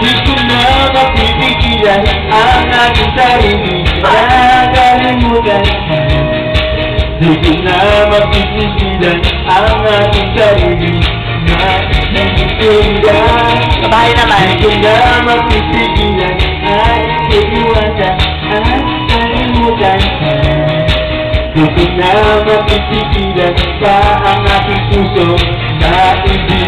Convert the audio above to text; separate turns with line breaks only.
Di ko na mapipigilan ang aking sarili na kalimutan. Di ko na mapipigilan ang aking sarili na nagtitigan.
Kabahay naman.
Di ko na mapipigilan ang iiwasan at kalimutan. Di ko na mapipigilan pa ang aking puso na hindi